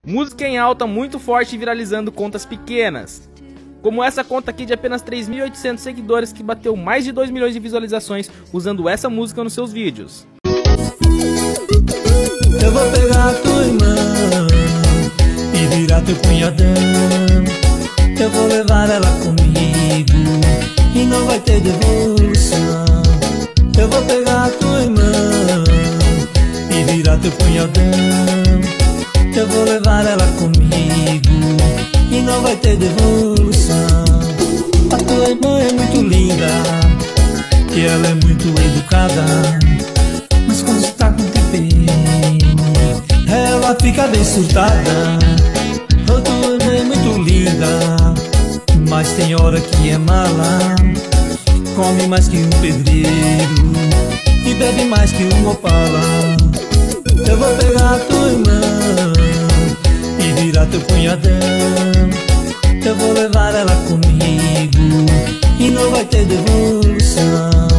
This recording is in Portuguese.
Música em alta muito forte e viralizando contas pequenas. Como essa conta aqui de apenas 3.800 seguidores que bateu mais de 2 milhões de visualizações usando essa música nos seus vídeos. Eu vou pegar a tua irmã e virar teu cunhadão. Eu vou levar ela comigo e não vai ter devolução. Eu vou pegar a tua irmã e virar teu cunhadão. Eu vou levar ela comigo e não vai ter devolução. A tua irmã é muito linda e ela é muito educada, mas quando está com TPM ela fica bem surtada. A tua irmã é muito linda, mas tem hora que é mala. Come mais que um pedreiro e bebe mais que um opala. Eu vou pegar a tua irmã e virar teu cunhadão. Eu vou levar ela comigo e não vai ter devolução.